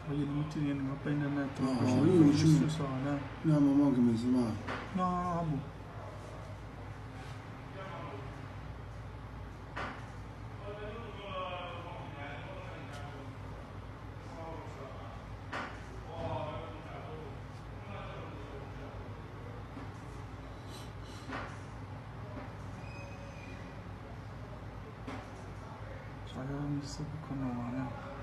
Oye, no me tiene una pena nada. Oye, no, mamá, que me dice más. No, vamos. Saya bisa bukan orang.